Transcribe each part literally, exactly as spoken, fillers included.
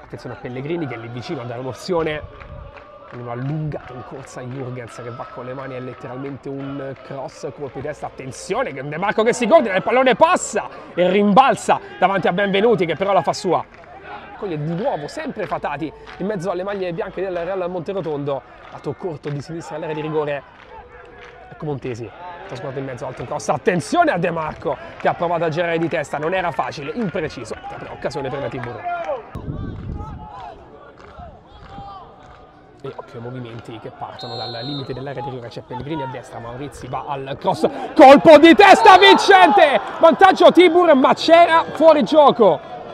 Attenzione a Pellegrini che è lì vicino a dare un'opzione. Uno allungato in corsa Jürgens che va con le mani, è letteralmente un cross, colpo di testa. Attenzione che De Marco che si coordina, il pallone passa e rimbalza davanti a Benvenuti che però la fa sua. Coglie di nuovo sempre Fatati in mezzo alle maglie bianche del Real Monterotondo. Lato corto di sinistra all'area di rigore. Ecco Montesi, trascordato in mezzo, altro cross. Attenzione a De Marco che ha provato a girare di testa, non era facile, impreciso, però occasione per la Tibur. E occhio ai movimenti che partono dal limite dell'area di rigore. C'è Pellegrini a destra, Maurizi va al cross, colpo di testa vincente, vantaggio Tibur ma c'era fuori gioco.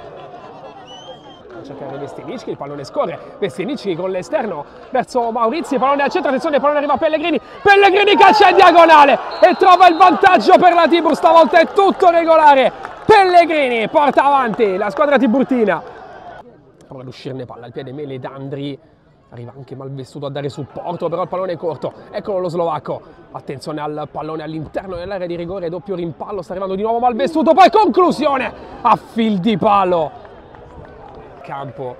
A cercare Vestinicchi, il pallone scorre, Vestinicchi con l'esterno verso Maurizi, pallone al centro, attenzione, il pallone arriva a Pellegrini, Pellegrini calcia in diagonale e trova il vantaggio per la Tibur, stavolta è tutto regolare, Pellegrini porta avanti la squadra tiburtina. Prova ad uscirne palla al piede Meledandri. Arriva anche Malvestuto a dare supporto, però il pallone è corto. Eccolo lo slovacco. Attenzione al pallone all'interno dell'area di rigore, doppio rimpallo, sta arrivando di nuovo Malvestuto, poi conclusione a fil di palo. Campo.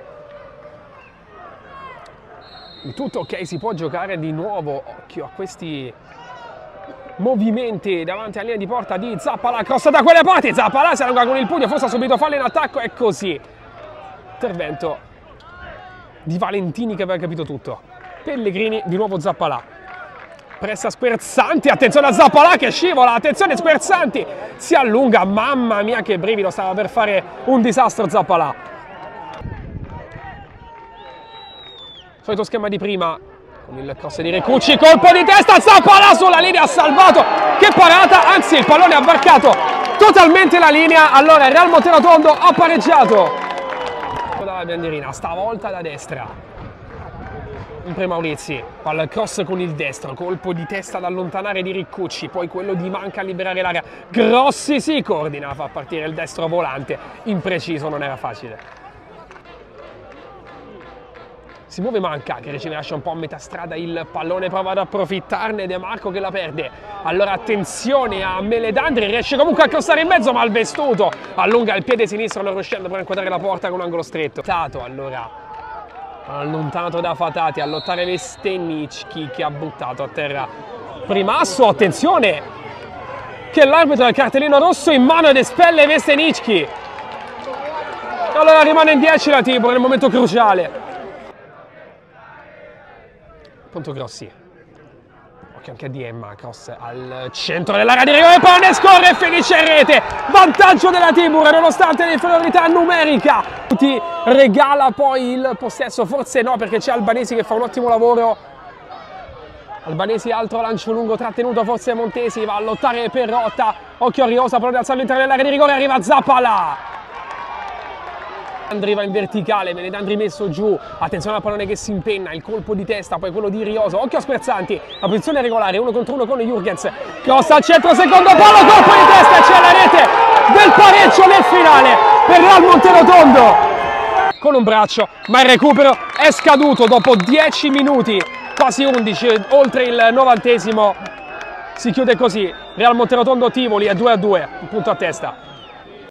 Il tutto ok, si può giocare di nuovo. Occhio a questi movimenti davanti alla linea di porta di Zappalà, cross da quelle parti, Zappalà si allunga con il pugno, forse ha subito fallo in attacco, è così. Intervento di Valentini che aveva capito tutto. Pellegrini, di nuovo Zappalà. Pressa Squerzanti, attenzione a Zappalà che scivola, attenzione Squerzanti, si allunga, mamma mia che brivido, stava per fare un disastro Zappalà. Solito schema di prima, con il cross di Recucci, colpo di testa, Zappalà sulla linea, ha salvato, che parata, anzi il pallone ha varcato totalmente la linea, allora il Real Monterotondo ha pareggiato. La bandierina, stavolta da destra. Sempre Maurizi, palla cross con il destro, colpo di testa da allontanare di Riccucci, poi quello di Manca a liberare l'area. Grossi si coordina, fa partire il destro volante, impreciso, non era facile. Si muove Manca che riceve, lascia un po' a metà strada il pallone, prova ad approfittarne De Marco che la perde. Allora attenzione a Meledandri, riesce comunque a crossare in mezzo, Malvestuto allunga il piede sinistro non riuscendo per inquadrare la porta con un angolo stretto. Allora allontanato da Fatati, a lottare Vestenicchi che ha buttato a terra Primasso. Attenzione che l'arbitro del cartellino rosso in mano ed espelle Vestenicchi. Allora rimane in dieci la Tibur nel momento cruciale. Ponto Grossi, occhio anche a Diemma, cross al centro dell'area di rigore, pallone scorre e finisce in rete, vantaggio della Tibur nonostante l'inferiorità numerica. Ti regala poi il possesso, forse no perché c'è Albanesi che fa un ottimo lavoro. Albanesi altro lancio lungo trattenuto, forse Montesi va a lottare per Rotta, occhio a Riosa, pallone alzato all'interno dell'area di rigore, arriva Zappalà. Andri va in verticale, Meledandri messo giù, attenzione al pallone che si impenna, il colpo di testa, poi quello di Riosa, occhio a Squerzanti, la posizione regolare, uno contro uno con Jürgens, cross al centro, secondo palo, colpo di testa e c'è la rete del pareggio nel finale per Real Monterotondo. Con un braccio, ma il recupero è scaduto dopo dieci minuti, quasi undici, oltre il novantesimo, si chiude così, Real Monterotondo Tivoli è due a due, un punto a testa.